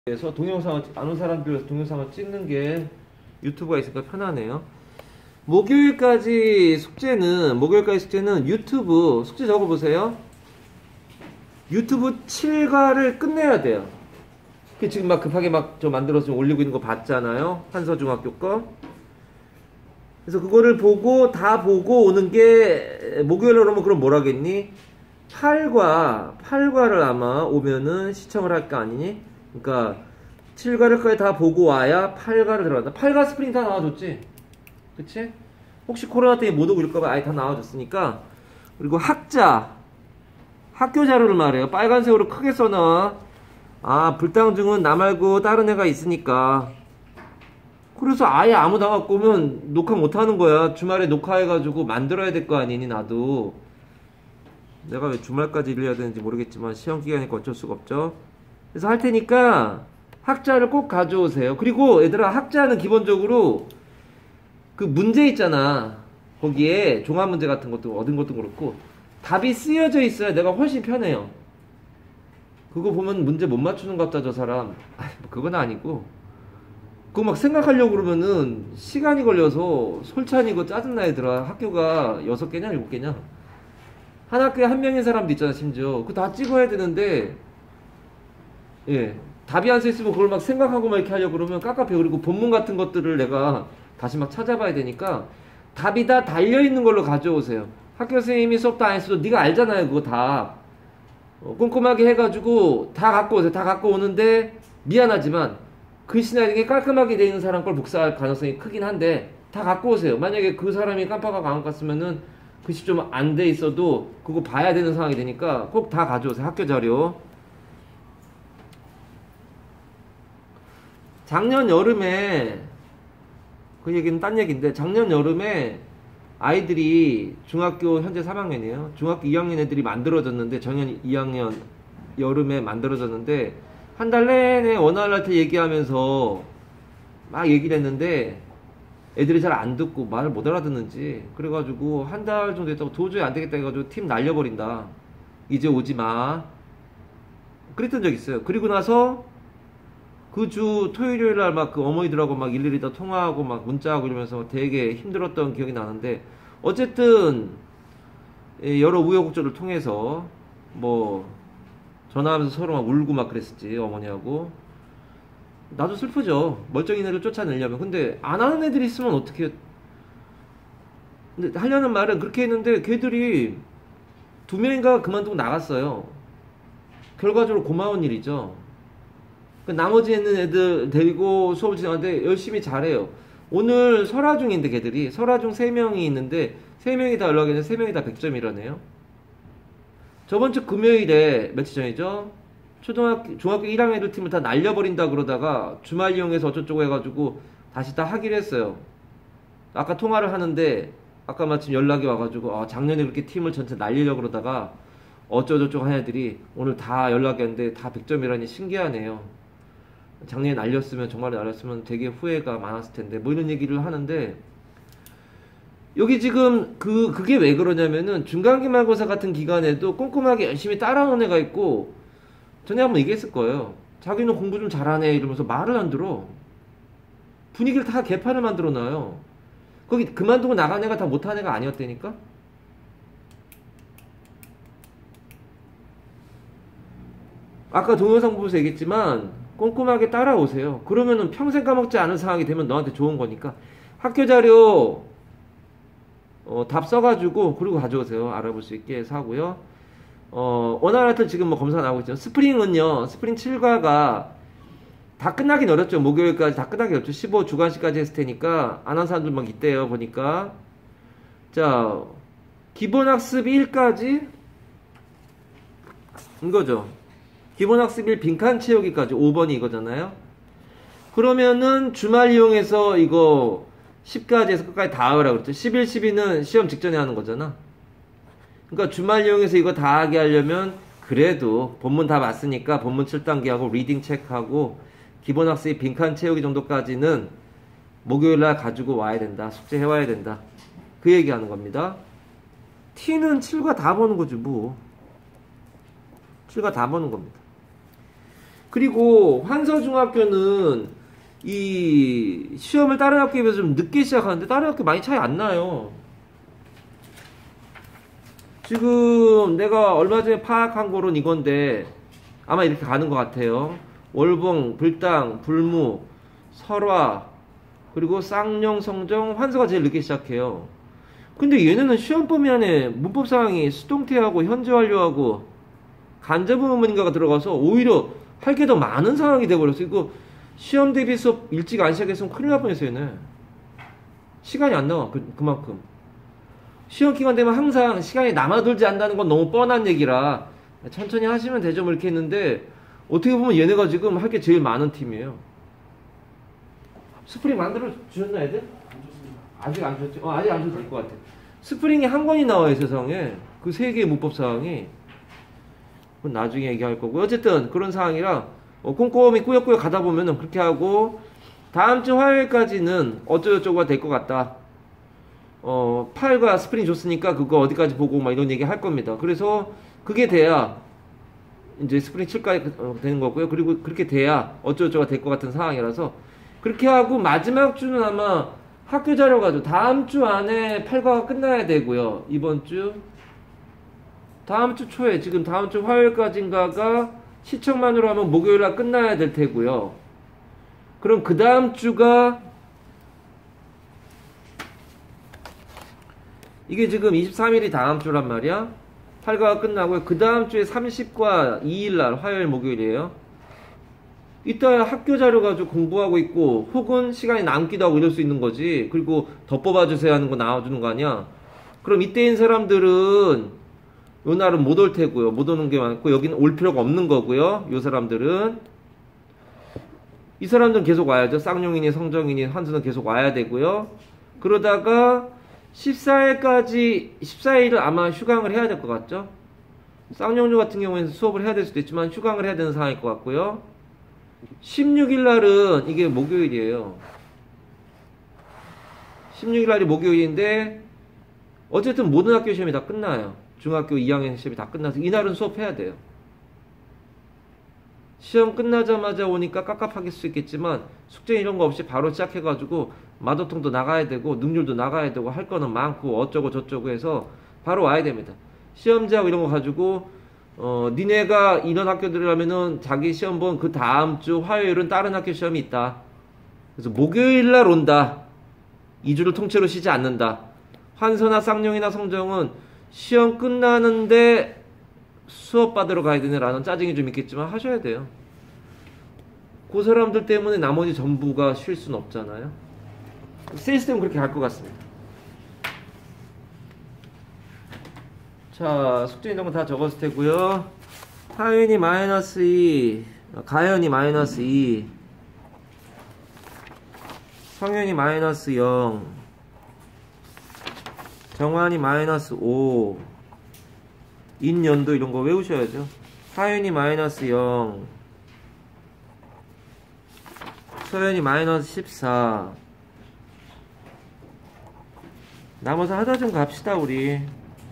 그래서 동영상을 아는 사람들에서 동영상을 찍는 게 유튜브가 있으니까 편하네요. 목요일까지 숙제는 유튜브 숙제 적어보세요. 유튜브 7과를 끝내야 돼요. 지금 막 급하게 막 저 만들어서 올리고 있는 거 봤잖아요. 한서중학교 거. 그래서 그거를 다 보고 오는 게 목요일로 오면 그럼 뭐라겠니? 8과를 아마 오면은 시청을 할 거 아니니? 그러니까 7과를 다 보고 와야 8과를 들어간다. 8과 스프링 다 나와줬지? 그치? 혹시 코로나 때문에 못 오고 이럴까봐 아예 다 나와줬으니까. 그리고 학교 자료를 말해요. 빨간색으로 크게 써놔. 불당중은 나 말고 다른 애가 있으니까. 그래서 아예 아무 나갖고 오면 녹화 못하는 거야. 주말에 녹화해가지고 만들어야 될 거 아니니, 나도. 내가 왜 주말까지 일을 해야 되는지 모르겠지만 시험 기간이니까 어쩔 수가 없죠. 그래서 할 테니까 학자를 꼭 가져오세요. 그리고 얘들아, 학자는 기본적으로 그 문제 있잖아. 거기에 종합 문제 같은 것도 얻은 것도 그렇고 답이 쓰여져 있어야 내가 훨씬 편해요. 그거 보면 문제 못 맞추는 것 같다, 저 사람. 뭐 그건 아니고, 그거 막 생각하려고 그러면은 시간이 걸려서 솔찬이고 짜증나. 얘들아, 학교가 6개냐 7개냐, 한 학교에 한 명인 사람도 있잖아. 심지어 그거 다 찍어야 되는데, 예, 답이 안 써있으면 그걸 막 생각하고 막 이렇게 하려고 그러면 깝깝해. 그리고 본문 같은 것들을 내가 다시 막 찾아봐야 되니까 답이 다 달려있는 걸로 가져오세요. 학교 선생님이 수업 다 안 했어도 네가 알잖아요. 그거 다 꼼꼼하게 해가지고 다 갖고 오세요. 다 갖고 오는데 미안하지만 글씨나 이게 깔끔하게 되어 있는 사람 걸 복사할 가능성이 크긴 한데 다 갖고 오세요. 만약에 그 사람이 깜빡하고 안 갔으면은 글씨 좀 안 돼 있어도 그거 봐야 되는 상황이 되니까 꼭 다 가져오세요. 학교 자료. 작년 여름에, 그 얘기는 딴 얘기인데, 작년 여름에 아이들이 중학교 현재 3학년이에요. 중학교 2학년 애들이 만들어졌는데, 작년 2학년 여름에 만들어졌는데, 한 달 내내 원활할 얘기하면서 막 얘기를 했는데 애들이 잘 안 듣고 말을 못 알아듣는지, 그래가지고 한 달 정도 됐다고 도저히 안 되겠다 해가지고 팀 날려버린다. 이제 오지 마. 그랬던 적 있어요. 그리고 나서 그 주 토요일 날 막 그 어머니들하고 막 일일이 다 통화하고 막 문자하고 이러면서 되게 힘들었던 기억이 나는데, 어쨌든 여러 우여곡절을 통해서 뭐 전화하면서 서로 막 울고 막 그랬었지, 어머니하고. 나도 슬프죠. 멀쩡한 애를 쫓아내려면. 근데 안 하는 애들이 있으면 어떻게. 근데 하려는 말은 그렇게 했는데 걔들이 2명인가 그만두고 나갔어요. 결과적으로 고마운 일이죠. 나머지 있는 애들 데리고 수업을 진행하는데 열심히 잘해요. 오늘 설화중인데, 걔들이 설화중 3명이 있는데 3명이 다 연락했는데 3명이 다 100점이라네요. 저번주 금요일에, 며칠 전이죠, 중학교 1학년 애들 팀을 다 날려버린다 그러다가 주말 이용해서 어쩌고저쩌고 해가지고 다시 다 하기로 했어요. 아까 통화를 하는데 아까 마침 연락이 와가지고 작년에 그렇게 팀을 전체 날리려고 그러다가 어쩌고저쩌고 한 애들이 오늘 다 연락이 왔는데 다 100점이라니 신기하네요. 작년에 날렸으면, 정말 날렸으면 되게 후회가 많았을 텐데, 뭐 이런 얘기를 하는데, 여기 지금 그게 왜 그러냐면은 중간기말고사 같은 기간에도 꼼꼼하게 열심히 따라오는 애가 있고, 전에 한번 얘기했을 거예요. 자기는 공부 좀 잘하네 이러면서 말을 안 들어. 분위기를 다 개판을 만들어 놔요. 거기 그만두고 나간 애가 다 못한 애가 아니었다니까? 아까 동영상 보면서 얘기했지만 꼼꼼하게 따라오세요. 그러면은 평생 까먹지 않은 상황이 되면 너한테 좋은 거니까. 학교 자료 답 써가지고 그리고 가져오세요. 알아볼 수 있게 해서 하고요. 원활하트 지금 뭐 검사 나오고 있죠. 스프링은요, 스프링 7과가 다 끝나긴 어렵죠. 목요일까지 다 끝나긴 어렵죠. 15주간씩까지 했을 테니까 안 한 사람들 막 있대요, 보니까. 자, 기본학습 1까지 이거죠. 기본학습 1 빈칸 채우기까지 5번이 이거잖아요. 그러면은 주말 이용해서 이거 10까지 해서 끝까지 다 하라고 그랬죠. 11, 12는 시험 직전에 하는 거잖아. 그러니까 주말 이용해서 이거 다 하게 하려면 그래도 본문 다 봤으니까 본문 7단계하고 리딩 체크하고 기본학습 빈칸 채우기 정도까지는 목요일날 가지고 와야 된다. 숙제 해와야 된다. 그 얘기하는 겁니다. T는 7과 다 보는 거지 뭐. 7과 다 보는 겁니다. 그리고 환서중학교는 이 시험을 다른 학교에 비해서 좀 늦게 시작하는데 다른 학교 많이 차이 안 나요. 지금 내가 얼마 전에 파악한 거로는 이건데 아마 이렇게 가는 것 같아요. 월봉, 불당, 불무, 설화, 그리고 쌍용, 성정, 환서가 제일 늦게 시작해요. 근데 얘네는 시험 범위 안에 문법사항이 수동태하고 현재 완료하고 간접 의문인가가 들어가서 오히려 할 게 더 많은 상황이 돼버렸어. 이거 시험 대비 수업 일찍 안 시작했으면 큰일 날 뻔했어요, 얘네. 시간이 안 나와, 그만큼. 시험 기간 되면 항상 시간이 남아돌지 않는다는 건 너무 뻔한 얘기라 천천히 하시면 되죠, 뭐 이렇게 했는데 어떻게 보면 얘네가 지금 할 게 제일 많은 팀이에요. 스프링 만들어 주셨나, 애들? 아직 안 줬죠? 아직 안 줘도 될 것 같아. 스프링이 한 권이 나와요, 세상에. 그 세 개의 문법 사항이. 그건 나중에 얘기할 거고. 어쨌든 그런 상황이라 꼼꼼히 꾸역꾸역 가다 보면은 그렇게 하고 다음 주 화요일까지는 어쩌고저쩌고가 될 것 같다. 파일과 스프링 줬으니까 그거 어디까지 보고 막 이런 얘기 할 겁니다. 그래서 그게 돼야 이제 스프링 7까지 되는 거고요. 그리고 그렇게 돼야 어쩌고저쩌고가 될 것 같은 상황이라서 그렇게 하고 마지막 주는 아마 학교 자료 가지고 다음 주 안에 8과가 끝나야 되고요. 이번 주 다음 주 초에 지금 다음 주 화요일까지인가가 시청만으로 하면 목요일날 끝나야 될 테고요. 그럼 그 다음 주가 이게 지금 23일이 다음 주란 말이야. 8과가 끝나고요. 그 다음 주에 30과 2일날 화요일 목요일이에요. 이따 학교 자료 가지고 공부하고 있고 혹은 시간이 남기도 하고 이럴 수 있는 거지. 그리고 더 뽑아주세요 하는 거 나와주는 거 아니야. 그럼 이때인 사람들은 요 날은 못 올 테고요. 못 오는 게 많고 여기는 올 필요가 없는 거고요. 요 사람들은 이 사람들은 계속 와야죠. 쌍용이니 성정이니 환수는 계속 와야 되고요. 그러다가 14일을 아마 휴강을 해야 될 것 같죠. 쌍용류 같은 경우에는 수업을 해야 될 수도 있지만 휴강을 해야 되는 상황일 것 같고요. 16일 날은 이게 목요일이에요. 16일 날이 목요일인데 어쨌든 모든 학교 시험이 다 끝나요. 중학교 2학년 시험이 다 끝나서 이날은 수업해야 돼요. 시험 끝나자마자 오니까 깝깝하길 수 있겠지만 숙제 이런 거 없이 바로 시작해가지고 마더통도 나가야 되고 능률도 나가야 되고 할 거는 많고 어쩌고 저쩌고 해서 바로 와야 됩니다. 시험지하고 이런 거 가지고 니네가 이런 학교들이라면은 자기 시험 본 그 다음 주 화요일은 다른 학교 시험이 있다. 그래서 목요일 날 온다. 2주를 통째로 쉬지 않는다. 환서나 쌍용이나 성정은 시험 끝나는데 수업 받으러 가야 되네라는 짜증이 좀 있겠지만 하셔야 돼요. 그 사람들 때문에 나머지 전부가 쉴 수는 없잖아요. 시스템은 그렇게 갈 것 같습니다. 자, 숙제 있는 거 다 적었을 테고요. 하윤이 마이너스 2, 가연이 마이너스 2, 성현이 마이너스 0, 정환이 마이너스 5, 인연도 이런 거 외우셔야죠. 하윤이 마이너스 0, 서현이 마이너스 14. 남아서 하다 좀 갑시다 우리.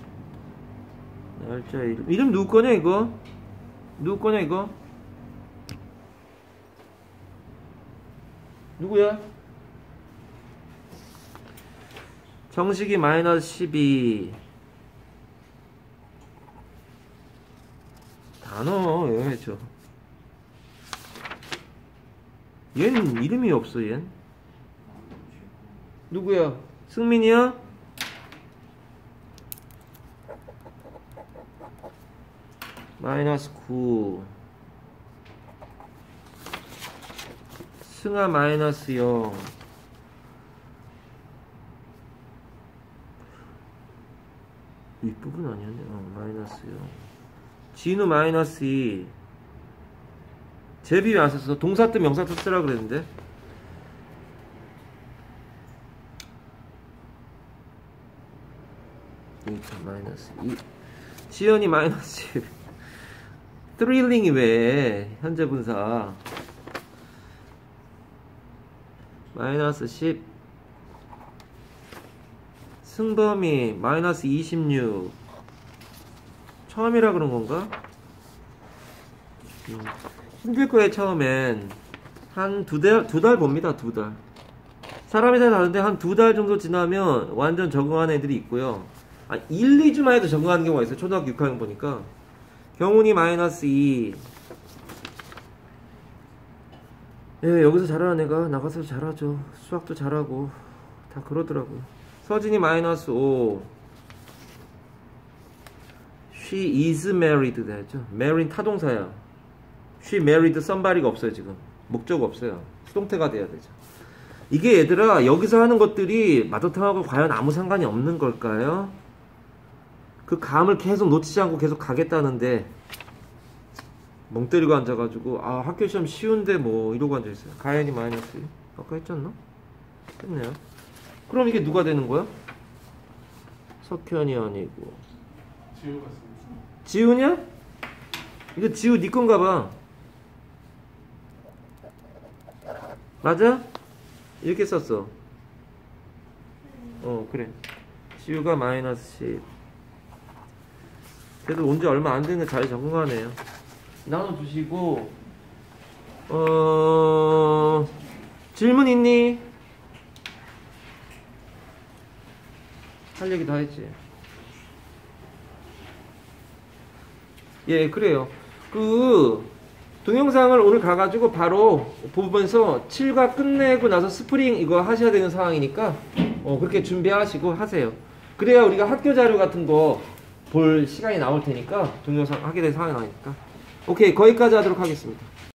날짜 이름 누구 거냐 이거? 누구 거냐 이거? 누구야? 정식이 마이너스 12. 단어 외워야죠. 얘는 이름이 없어 얘는. 누구야? 승민이야? 마이너스 9. 승아 마이너스 0. 윗부분 아니었네. 마이너스 0. 진우 마이너스 2. 제비 왜 안 썼어? 동사 뜻 명사 뜻 쓰라 그랬는데. 마이너스 2. 지연이 마이너스 1. 트릴링이 왜 현재 분사 마이너스 10. 승범이 마이너스 26. 처음이라 그런 건가? 힘들 거예요. 처음엔 한 두 달 봅니다. 2달. 사람이 다 다른데 한 2달 정도 지나면 완전 적응하는 애들이 있고요. 1, 2주만 해도 적응하는 경우가 있어요. 초등학교 6학년 보니까. 경운이 -2. 예, 여기서 잘하는 애가 나가서 잘하죠. 수학도 잘하고 다 그러더라고요. 서진이 -5. She is married 되죠. marry는 타동사야. She married somebody가 없어요. 지금 목적 없어요. 수동태가 돼야 되죠. 이게 얘들아 여기서 하는 것들이 마더탕하고 과연 아무 상관이 없는 걸까요? 그 감을 계속 놓치지 않고 계속 가겠다는데 멍 때리고 앉아가지고 학교 시험 쉬운데 뭐 이러고 앉아있어요. 가연이 -1 아까 했잖아? 했네요. 그럼 이게 누가 되는 거야? 석현이 아니고 지우 같습니다. 지우냐? 이거 지우 니 건가 봐. 맞아? 이렇게 썼어. 그래. 지우가 -10. 그래도 온 지 얼마 안 됐는데 잘 적응하네요. 나눠주시고, 질문 있니? 할 얘기 다 했지. 예, 그래요. 동영상을 오늘 가가지고 바로 보면서 7과 끝내고 나서 스프링 이거 하셔야 되는 상황이니까, 그렇게 준비하시고 하세요. 그래야 우리가 학교 자료 같은 거 볼 시간이 나올 테니까, 동영상 하게 될 상황이 나오니까. 오케이, 거기까지 하도록 하겠습니다.